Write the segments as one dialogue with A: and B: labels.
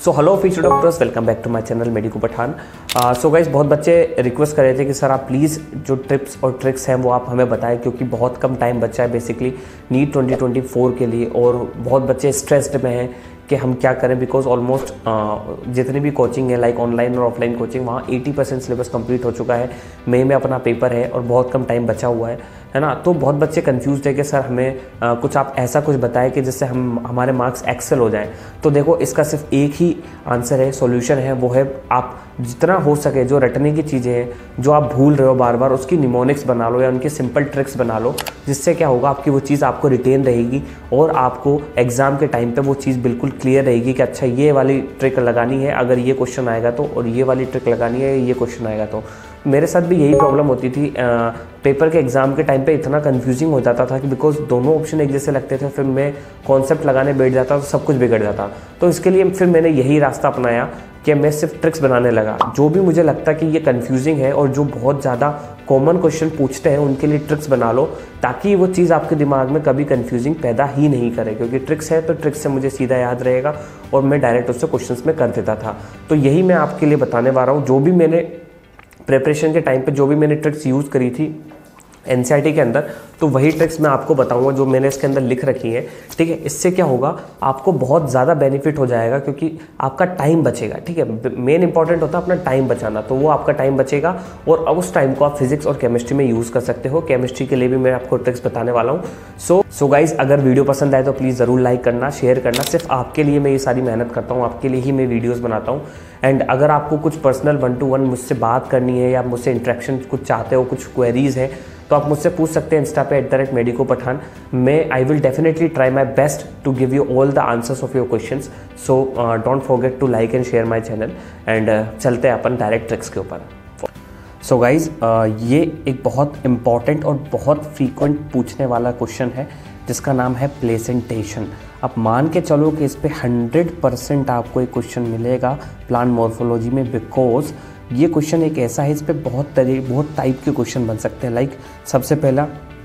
A: So hello future doctors, welcome back to my channel medico Pathan. So guys, बहुत बच्चे request कर रहे थे कि सर आप प्लीज़ जो टिप्स और ट्रिक्स हैं वो आप हमें बताएं, क्योंकि बहुत कम टाइम बचा है बेसिकली नीट 2024 के लिए और बहुत बच्चे स्ट्रेस्ड में हैं कि हम क्या करें, बिकॉज ऑलमोस्ट जितनी भी कोचिंग है लाइक ऑनलाइन और ऑफलाइन कोचिंग, वहाँ 80% सिलेबस कंप्लीट हो चुका है। मई में अपना पेपर है और बहुत कम टाइम बचा हुआ है ना। तो बहुत बच्चे कंफ्यूज है कि सर हमें कुछ आप ऐसा कुछ बताएं कि जिससे हमारे मार्क्स एक्सेल हो जाएं। तो देखो, इसका सिर्फ एक ही आंसर है, सॉल्यूशन है, वो है आप जितना हो सके जो रटने की चीज़ें हैं, जो आप भूल रहे हो बार बार, उसकी निमोनिक्स बना लो या उनके सिंपल ट्रिक्स बना लो, जिससे क्या होगा आपकी वो चीज़ आपको रिटेन रहेगी और आपको एग्जाम के टाइम पे वो चीज़ बिल्कुल क्लियर रहेगी कि अच्छा ये वाली ट्रिक लगानी है अगर ये क्वेश्चन आएगा तो, और ये वाली ट्रिक लगानी है ये क्वेश्चन आएगा तो। मेरे साथ भी यही प्रॉब्लम होती थी पेपर के एग्ज़ाम के टाइम पे, इतना कंफ्यूजिंग हो जाता था कि बिकॉज दोनों ऑप्शन एक जैसे लगते थे, फिर मैं कॉन्सेप्ट लगाने बैठ जाता तो सब कुछ बिगड़ जाता। तो इसके लिए फिर मैंने यही रास्ता अपनाया कि मैं सिर्फ ट्रिक्स बनाने लगा। जो भी मुझे लगता कि ये कंफ्यूजिंग है और जो बहुत ज़्यादा कॉमन क्वेश्चन पूछते हैं उनके लिए ट्रिक्स बना लो, ताकि वो चीज़ आपके दिमाग में कभी कंफ्यूजिंग पैदा ही नहीं करे, क्योंकि ट्रिक्स है तो ट्रिक्स से मुझे सीधा याद रहेगा और मैं डायरेक्ट उससे क्वेश्चंस में कर देता था। तो यही मैं आपके लिए बताने वाला हूँ। जो भी मैंने प्रिपरेशन के टाइम पे जो भी मैंने ट्रिक्स यूज़ करी थी एनसीईआरटी के अंदर, तो वही ट्रिक्स मैं आपको बताऊंगा जो मैंने इसके अंदर लिख रखी है। ठीक है, इससे क्या होगा, आपको बहुत ज़्यादा बेनिफिट हो जाएगा, क्योंकि आपका टाइम बचेगा। ठीक है, मेन इंपॉर्टेंट होता है अपना टाइम बचाना, तो वो आपका टाइम बचेगा और अब उस टाइम को आप फिजिक्स और केमिस्ट्री में यूज़ कर सकते हो। केमिस्ट्री के लिए भी मैं आपको ट्रिक्स बताने वाला हूँ। सो गाइज, अगर वीडियो पसंद आए तो प्लीज़ ज़रूर लाइक करना, शेयर करना। सिर्फ आपके लिए मैं ये सारी मेहनत करता हूँ, आपके लिए ही मैं वीडियोज़ बनाता हूँ। एंड अगर आपको कुछ पर्सनल 1-to-1 मुझसे बात करनी है या मुझसे इंटरेक्शन कुछ चाहते हो, कुछ क्वेरीज है, तो आप मुझसे पूछ सकते हैं इंस्टा पे @medico pathan। मैं I will definitely try my best to give you all the answers of your questions. So don't forget to like and share my channel. And चलते हैं अपन डायरेक्ट ट्रिक्स के ऊपर। सो गाइज, ये एक बहुत important और बहुत फ्रीक्वेंट पूछने वाला क्वेश्चन है जिसका नाम है प्लेसेंटेशन। अब मान के चलो कि इस पे 100% आपको एक क्वेश्चन मिलेगा प्लांट मॉर्फोलॉजी में, बिकॉज ये क्वेश्चन एक ऐसा है, इस पे बहुत टाइप के क्वेश्चन बन सकते हैं। लाइक सबसे पहला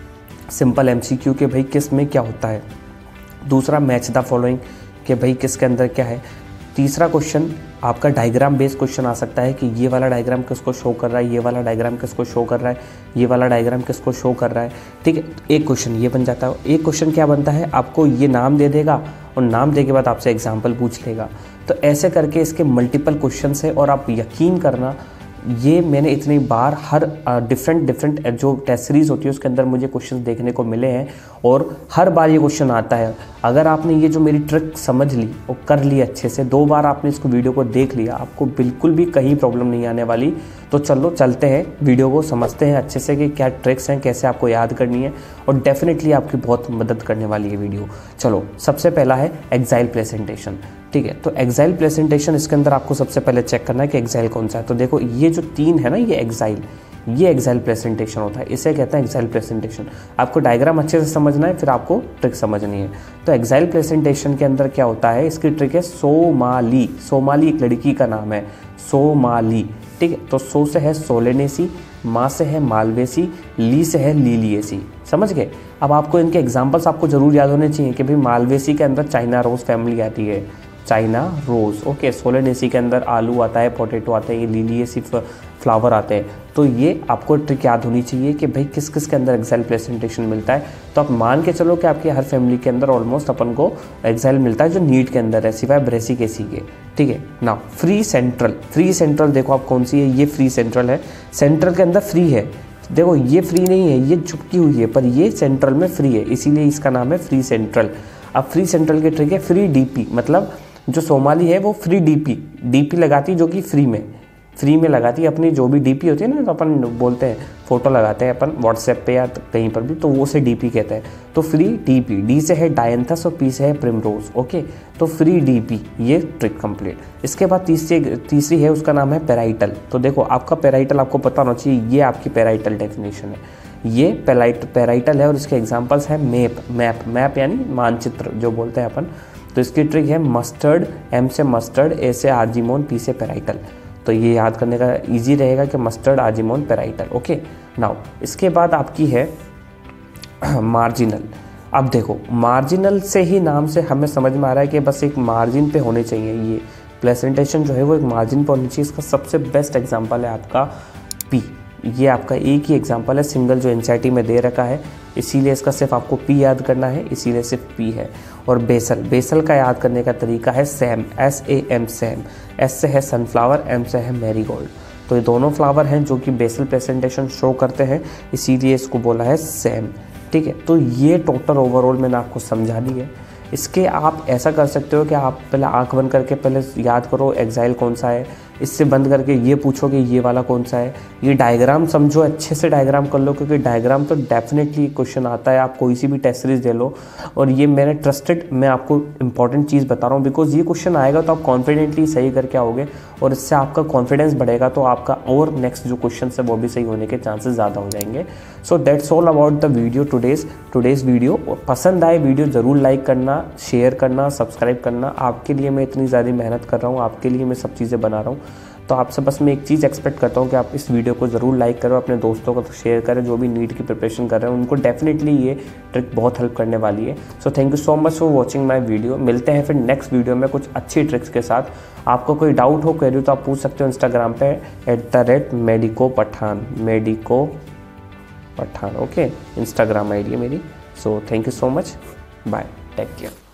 A: सिंपल MCQ के भाई किस में क्या होता है। दूसरा मैच द फॉलोइंग कि भाई किसके अंदर क्या है। तीसरा क्वेश्चन आपका डायग्राम बेस्ड क्वेश्चन आ सकता है कि ये वाला डायग्राम किसको शो कर रहा है, ये वाला डायग्राम किसको शो कर रहा है, ये वाला डायग्राम किसको शो कर रहा है। ठीक है, एक क्वेश्चन ये बन जाता है। एक क्वेश्चन क्या बनता है, आपको ये नाम दे देगा और नाम दे के बाद आपसे एग्जाम्पल पूछ लेगा। तो ऐसे करके इसके मल्टीपल क्वेश्चन है और आप यकीन करना, ये मैंने इतनी बार हर डिफरेंट जो टेस्ट सीरीज होती है उसके अंदर मुझे क्वेश्चन देखने को मिले हैं और हर बार ये क्वेश्चन आता है। अगर आपने ये जो मेरी ट्रिक समझ ली और कर ली अच्छे से, 2 बार आपने इसको वीडियो को देख लिया, आपको बिल्कुल भी कहीं प्रॉब्लम नहीं आने वाली। तो चलो चलते हैं वीडियो को समझते हैं अच्छे से कि क्या ट्रिक्स हैं, कैसे आपको याद करनी है, और डेफिनेटली आपकी बहुत मदद करने वाली है वीडियो। चलो, सबसे पहला है एक्साइल प्रेजेंटेशन। ठीक है, तो एक्साइल प्रेजेंटेशन, इसके अंदर आपको सबसे पहले चेक करना है कि एक्साइल कौन सा है। तो देखो, ये जो 3 है ना, ये एक्साइल प्रेजेंटेशन होता है, इसे कहते हैं एक्साइल प्रेजेंटेशन। आपको डायग्राम अच्छे से समझना है, फिर आपको ट्रिक समझनी है। तो एक्साइल प्रेजेंटेशन के अंदर क्या होता है, इसकी ट्रिक है सोमाली। सोमाली एक लड़की का नाम है, सोमाली। ठीक है, तो सो से है सोलेनेसी, माँ से है मालवेसी, ली से है लीलिएसी। समझ गए। अब आपको इनके एग्जाम्पल्स आपको जरूर याद होने चाहिए कि भाई मालवेसी के अंदर चाइना रोज फैमिली आती है, चाइना रोज। ओके, सोलेनेसी के अंदर आलू आता है, पोटैटो आते हैं, ये लीलिएसी फ्लावर आते हैं। तो ये आपको ट्रिक याद होनी चाहिए कि भाई किस किस के अंदर एक्साइल प्रेजेंटेशन मिलता है। तो आप मान के चलो कि आपकी हर फैमिली के अंदर ऑलमोस्ट अपन को एक्साइल मिलता है जो नीट के अंदर है, सिवाय ब्रेसिकेसी के। ठीक है ना। फ्री सेंट्रल देखो आप कौन सी है, ये फ्री सेंट्रल है। सेंट्रल के अंदर फ्री है, देखो ये फ्री नहीं है, ये चुपकी हुई है, पर ये सेंट्रल में फ्री है, इसीलिए इसका नाम है फ्री सेंट्रल। अब फ्री सेंट्रल की ट्रिक है फ्री डीपी, मतलब जो सोमाली है वो फ्री डीपी लगाती है, जो कि फ्री में लगाती है अपनी जो भी डीपी होती है ना, तो अपन बोलते हैं फोटो लगाते हैं अपन व्हाट्सएप पे या कहीं पर भी, तो वो से डीपी कहते हैं। तो फ्री डीपी, डी से है डायंथस और पी से है प्रिमरोज। ओके, तो फ्री डीपी, ये ट्रिक कंप्लीट। इसके बाद तीसरी है, उसका नाम है पेराइटल। तो देखो, आपका पेराइटल आपको पता होना चाहिए, ये आपकी पेराइटल डेफिनेशन है। ये पेराइटल है और इसके एग्जाम्पल्स है मैप यानी मानचित्र जो बोलते हैं अपन। तो इसकी ट्रिक है मस्टर्ड, M से मस्टर्ड, A से आर्जिमोन, P से पेराइटल। तो ये याद करने का इजी रहेगा कि mustard, argemone, parietal. Okay, now इसके बाद आपकी है मार्जिनल। अब देखो, मार्जिनल से ही नाम से हमें समझ में आ रहा है कि बस एक मार्जिन पे होने चाहिए प्रेजेंटेशन जो है वो एक मार्जिन पर होनी चाहिए। इसका सबसे बेस्ट एग्जांपल है आपका पी। ये आपका एक ही एग्जांपल है सिंगल जो एनसीईआरटी में दे रखा है, इसीलिए इसका सिर्फ आपको पी याद करना है, इसीलिए सिर्फ पी है। और बेसल का याद करने का तरीका है सैम, SAM सैम। एस से है सनफ्लावर, M से है मैरीगोल्ड। तो ये दोनों फ्लावर हैं जो कि बेसल प्रेजेंटेशन शो करते हैं, इसीलिए इसको बोला है सैम। ठीक है, तो ये टोटल ओवरऑल मैंने आपको समझा दी है। इसके आप ऐसा कर सकते हो कि आप पहले आंख बंद करके पहले याद करो एक्साइल कौन सा है, इससे बंद करके ये पूछो कि ये वाला कौन सा है। ये डायग्राम समझो, अच्छे से डायग्राम कर लो, क्योंकि डायग्राम तो डेफिनेटली क्वेश्चन आता है। आप कोई सी भी टेस्ट सीरीज दे लो, और ये मैंने ट्रस्टेड, मैं आपको इंपॉर्टेंट चीज़ बता रहा हूँ, बिकॉज ये क्वेश्चन आएगा तो आप कॉन्फिडेंटली सही करके आओगे, और इससे आपका कॉन्फिडेंस बढ़ेगा, तो आपका और नेक्स्ट जो क्वेश्चन है वो भी सही होने के चांसेस ज़्यादा हो जाएंगे। So that's all about the video today's video. पसंद आए वीडियो ज़रूर लाइक करना, शेयर करना, सब्सक्राइब करना। आपके लिए मैं इतनी ज़्यादा मेहनत कर रहा हूँ, आपके लिए मैं सब चीज़ें बना रहा हूँ, तो आपसे बस मैं एक चीज़ एक्सपेक्ट करता हूँ कि आप इस वीडियो को ज़रूर लाइक करो, अपने दोस्तों को शेयर करें जो भी नीट की प्रिपरेशन कर रहे हैं, उनको डेफिनेटली ये ट्रिक बहुत हेल्प करने वाली है। So thank you so much for watching my video. मिलते हैं फिर नेक्स्ट वीडियो में कुछ अच्छी ट्रिक्स के साथ। आपको कोई डाउट हो, क्वेरी, तो आप पूछ सकते हो इंस्टाग्राम पे @medicopathan ओके, इंस्टाग्राम ID है मेरी। So thank you so much, bye, take care.